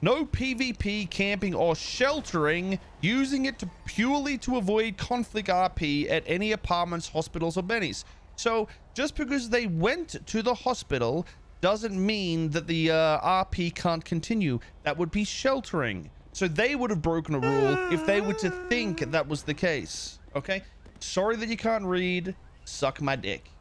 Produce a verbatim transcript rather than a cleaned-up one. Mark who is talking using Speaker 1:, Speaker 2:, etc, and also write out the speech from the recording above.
Speaker 1: No PvP, camping, or sheltering, using it to purely to avoid conflict R P at any apartments, hospitals, or bennies. So just because they went to the hospital doesn't mean that the uh, R P can't continue. That would be sheltering. So they would have broken a rule if they were to think that was the case. Okay? Sorry that you can't read. Suck my dick.